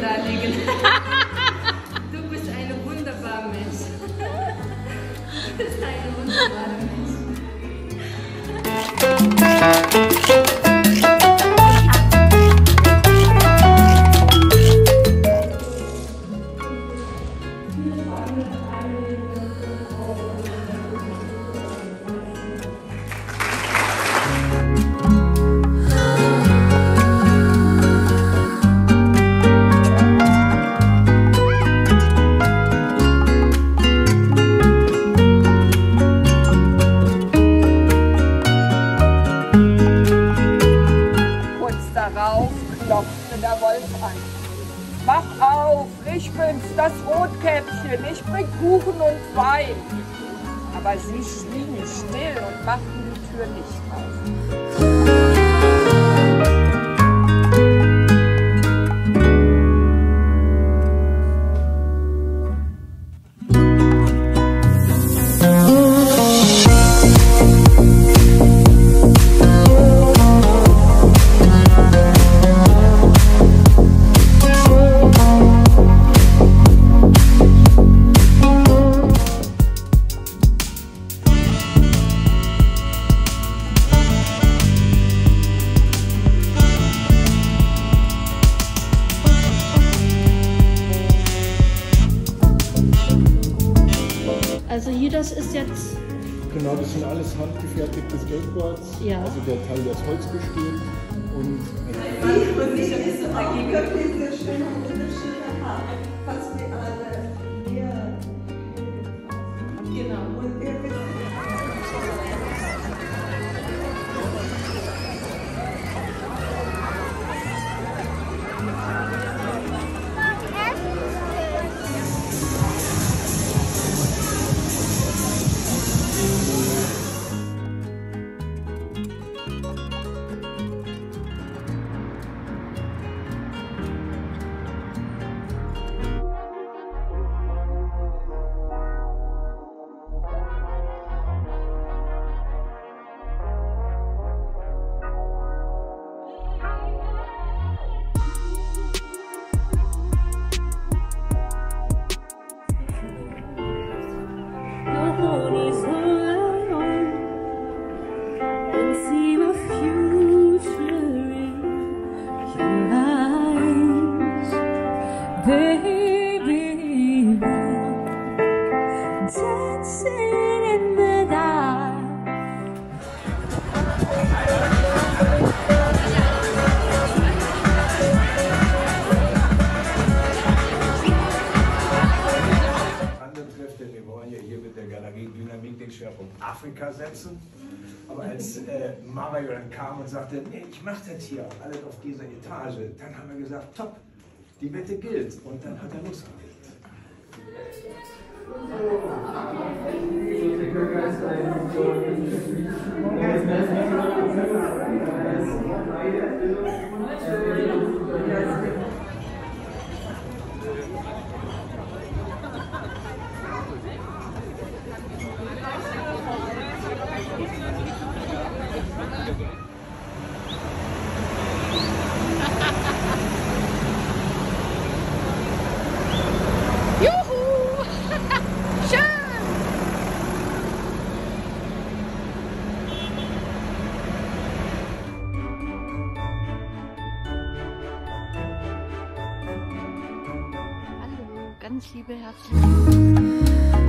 da liegen. Du bist eine wunderbare Mensch. Du bist eine wunderbare Mensch. Mach auf, ich bin's, das Rotkäppchen, ich bring Kuchen und Wein. Aber sie schwiegen still und machten die Tür nicht auf. Also hier, das ist jetzt... Genau, das sind alles handgefertigte Skateboards. Ja. Also der Teil, der aus Holz besteht. Und diese schöne Unterschiede haben, fast wie alle hier. Genau. Und den Schwerpunkt Afrika setzen. Aber als Mario dann kam und sagte, nee, ich mache das hier alles auf dieser Etage, dann haben wir gesagt, top, die Wette gilt. Und dann hat er losgelegt. Ganz liebe Herzliche